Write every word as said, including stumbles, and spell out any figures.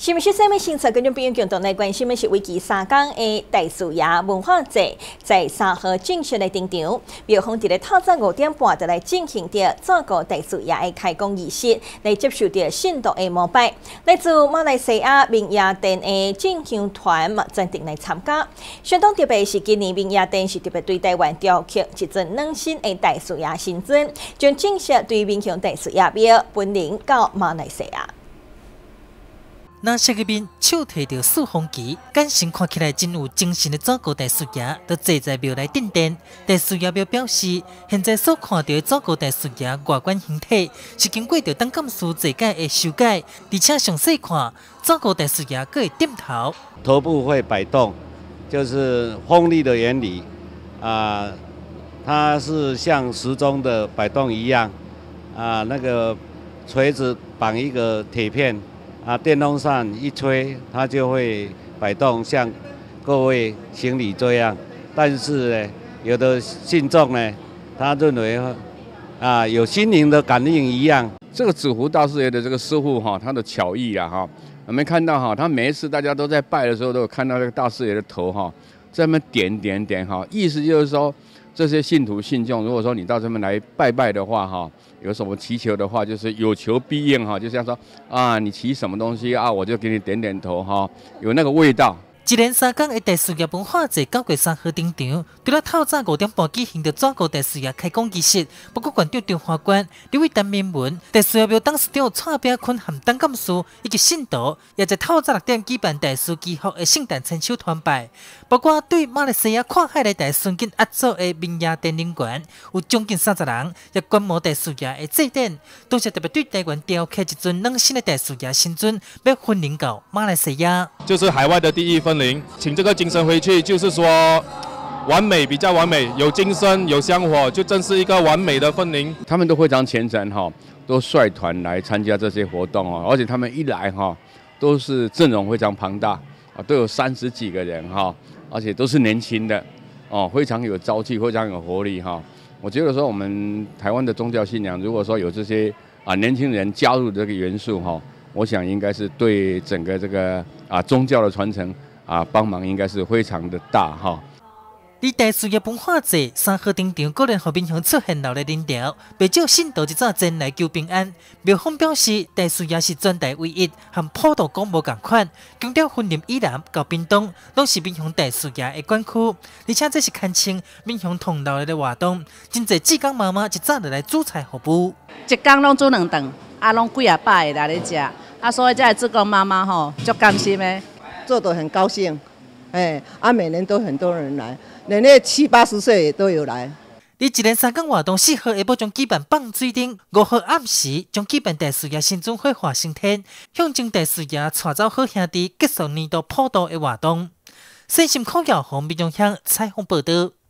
新闻是什么新闻？观众朋友共同来关心的是为期三天的大树爷文化节，在三号正式来登场。庙方伫咧透早五点半就来进行着照顾大树爷的开工仪式，来接受着信徒的膜拜。来自马来西亚明亚殿的进香团嘛，专程来参加。相当特别是今年明亚殿是特别对台湾雕刻一尊暖心的大树爷神尊，将正式对面向大树爷庙分灵到马来西亚。 那些个面手提着四方旗，眼神看起来真有精神的照顾大树爷，都坐在庙内顶殿。大树爷庙表示，现在所看到的照顾大树爷外观形体，是经过着当干事坐改的修改，而且详细看，照顾大树爷可以点头。 头部会摆动，就是风力的原理啊、呃，它是像时钟的摆动一样啊、呃，那个锤子绑一个铁片。 啊，电风扇一吹，它就会摆动，像各位行礼这样。但是呢，有的信众呢，他认为啊，有心灵的感应一样。 这个纸糊大师爷的这个师傅哈，他的巧艺啊哈，我们看到哈，他每一次大家都在拜的时候，都有看到这个大师爷的头哈，在那边点点点哈，意思就是说。 这些信徒信众，如果说你到这边来拜拜的话，哈，有什么祈求的话，就是有求必应哈，就像说啊，你祈什么东西啊，我就给你点点头哈，有那个味道。 一连三天的大树爷文化节九月三号登场，除了透早五点半举行的照顾大树爷开工仪式，包括县长张华官、李伟陈明文、大树爷庙董事长蔡炳坤和陈干事以及信徒，也在透早六点举办大树祈福的圣诞牵手团拜。包括对马来西亚跨海来大孙景压造的明亚电灵馆，有将近三十人也观摩大树爷的祭典，同时特别对台湾雕刻一尊暖心的大树爷神尊，要分灵到马来西亚。 就是海外的第一分。 请这个精神回去，就是说完美，比较完美，有精神，有香火，就真是一个完美的分灵。 他们都非常虔诚哈，都率团来参加这些活动哦，而且他们一来哈，都是阵容非常庞大啊，都有三十几个人哈，而且都是年轻的哦，非常有朝气，非常有活力哈。我觉得说我们台湾的宗教信仰，如果说有这些啊年轻人加入这个元素哈，我想应该是对整个这个啊宗教的传承。 啊，帮忙应该是非常的大哈。 伫大树爷文化节三号登场，个人和民雄出现闹热人潮，不少信徒一早前来求平安。庙方表示，大树爷是全台唯一和普渡讲无共款，强调分林以南到屏东拢是民雄大树爷的管区，而且这是堪称民雄同道的活动。真侪志工妈妈一早就来煮菜服务， 一天拢煮两顿，啊，拢几啊百个来咧食，啊，所以这志工妈妈吼，足甘心的。 做得很高兴，哎，啊，每年都很多人来，连那七八十岁也都有来。 你一连三天活动，四号下晡将举办放水灯，五号暗时将举办大树爷神尊火化升天，向征大树爷带走好兄弟，结束年度普渡的活动。新心口谣红民众乡采访报道。